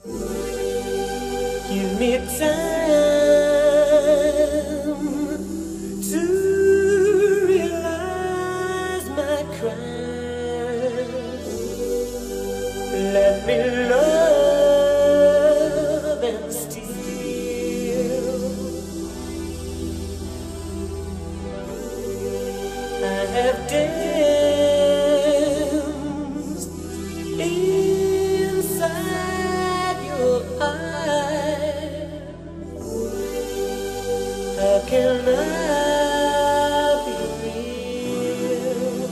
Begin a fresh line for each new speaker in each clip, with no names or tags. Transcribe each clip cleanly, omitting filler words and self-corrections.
Give me time to realize my crime. Let me love and steal. I have danced inside your eyes. How can I be real?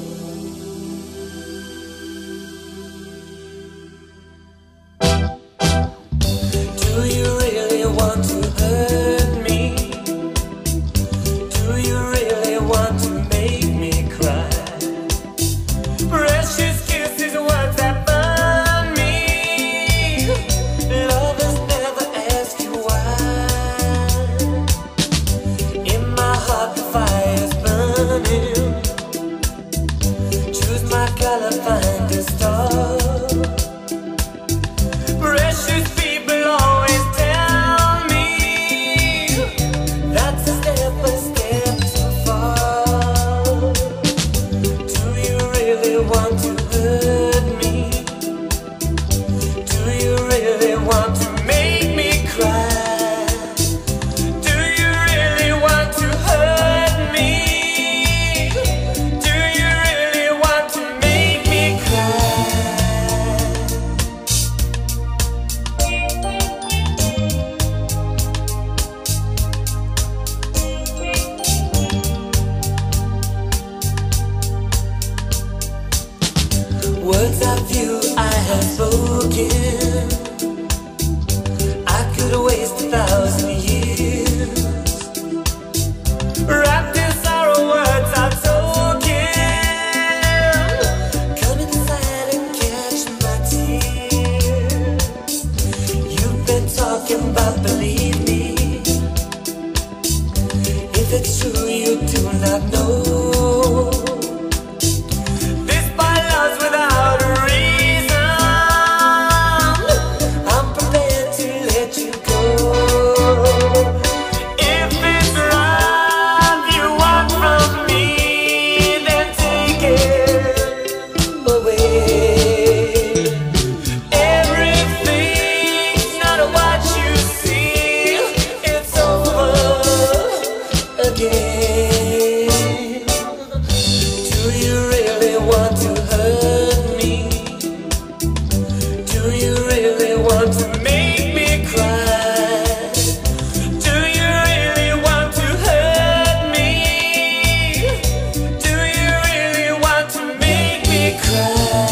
Do you really want to hurt me? Do you really want to make me cry? Precious kisses, words that burn me. Lovers never ask you why. In my heart the fire's burning. Choose my color, find a star. Precious people always tell me that's a step too far. Do you really want to hurt me? Do you really want to make me cry? Do you really want to hurt me? Do you really want to make me cry? Words of you I have spoken, I could waste 1,000 years. Wrapped in sorrow, words are token. Come inside and catch my tears. You've been talking about, believe me. If it's true, you do not know. This by love's without a reason. I'm prepared to let you go. If it's love you want from me, then take it away. Everything's not what you see. It's over again. Do you really want to hurt me? Do you really want to make me cry? Do you really want to hurt me? Do you really want to make me cry?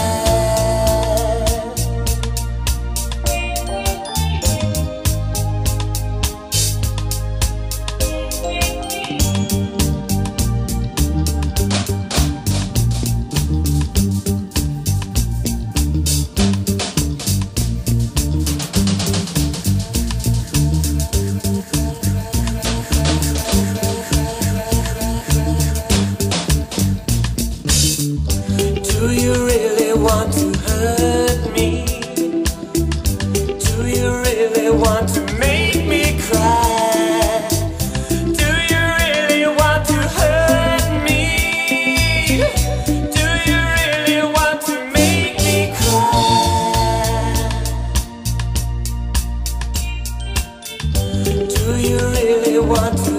Do you really want to hurt me? Do you really want to make me cry? Do you really want to hurt me? Do you really want to make me cry? Do you really want to